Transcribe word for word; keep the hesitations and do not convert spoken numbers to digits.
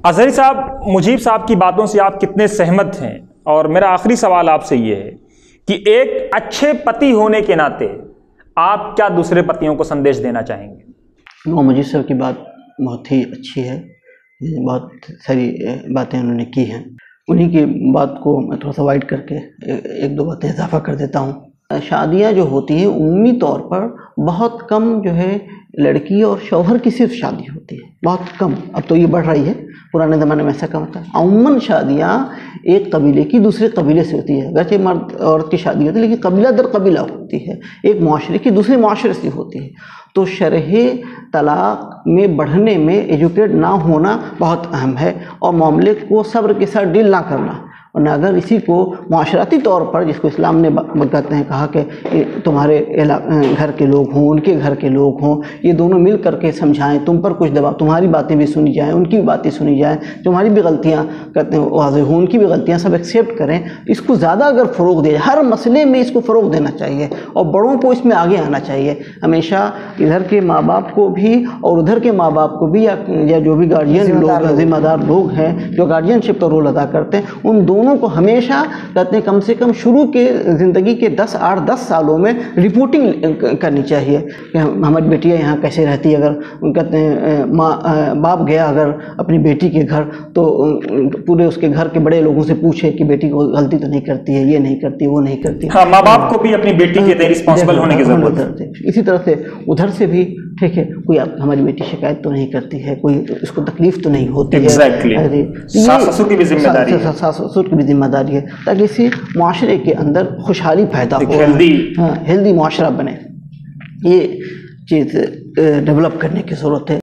اظہری صاحب، مجیب صاحب کی باتوں سے آپ کتنے سہمت ہیں؟ اور میرا آخری سوال آپ سے یہ ہے کہ ایک اچھے پتی ہونے کے ناطے آپ کیا دوسرے پتیوں کو سندیش دینا چاہیں گے؟ وہ مجیب صاحب کی بات بہت ہی اچھی ہے، بہت ساری باتیں انہوں نے کی ہیں، انہی کی بات کو میں تھوڑا سا وائڈ کر کے ایک دو باتیں اضافہ کر دیتا ہوں۔ شادیاں جو ہوتی ہیں عمومی طور پر بہت کم جو ہے لڑکی اور شوہر کی صرف شادی ہوتی ہے، بہت کم، اب تو یہ بڑھ رہی ہے، پرانے زمانے میں ایسا کم تھا۔ عموماً شادیاں ایک قبیلے کی دوسرے قبیلے سے ہوتی ہے، اگرچہ مرد عورت کی شادی ہوتی ہے لیکن قبیلہ در قبیلہ ہوتی ہے، ایک معاشرے کی دوسرے معاشرے سے ہوتی ہے۔ تو شرح طلاق میں بڑھنے میں ایجوکیٹ نہ ہونا بہت اہم ہے، اور معاملے کو صبر کے ساتھ ڈیل نہ کرنا، ورنہ اگر اسی کو معاشرتی طور پر، جس کو اسلام نے کہتے ہیں کہا کہ تمہارے گھر کے لوگ ہوں، ان کے گھر کے لوگ ہوں، یہ دونوں مل کر کے سمجھائیں، تم پر کچھ دباؤ، تمہاری باتیں بھی سنی جائیں، ان کی بھی باتیں سنی جائیں، تمہاری بھی غلطیاں کہتے ہیں واضح ہوں، ان کی بھی غلطیاں سب ایکسیپٹ کریں، اس کو زیادہ اگر فروغ دیا جائے، ہر مسئلے میں اس کو فروغ دینا چاہیے، اور بڑوں کو اس میں آگے آنا چاہیے، ہمیشہ ادھر کے ماں باپ کو بھی اور ادھر کے ماں باپ کو بھی، یا جو بھی گارجین لوگ ذمہ دار لوگ ہیں جو گارجین شپ کا رول ادا کرتے ہیں، ان دونوں کو ہمیشہ کہتے ہیں کم سے کم شروع کے زندگی کے دس آٹھ دس سالوں میں رپورٹنگ کرنی چاہیے کہ ہماری بیٹیاں یہاں کیسے رہتی ہے، اگر کہتے ہیں ماں باپ گیا اگر اپنی بیٹی کے گھر تو پورے اس کے گھر کے بڑے لوگوں سے پوچھے کہ بیٹی کو غلطی تو نہیں کرتی ہے، یہ نہیں کرتی، وہ نہیں کرتی۔ ہاں، ماں باپ کو بھی اپنی بیٹی کے تئیں رسپانسبل ہونے کی ضرورت ہے۔ اسی طرح سے ادھر سے بھی ٹھیک ہے، کوئی ہماری بیٹی شکایت تو نہیں کرتی ہے، کوئی اس کو تکلیف تو نہیں ہوتی ہے، ساس سسر کی بھی ذمہ داری ہے، ساس سسر کی بھی ذمہ داری ہے، تاکہ اسی معاشرے کے اندر خوشحالی پیدا ہو، ہیلدی معاشرہ بنے، یہ چیز ڈیولپ کرنے کی ضرورت ہے۔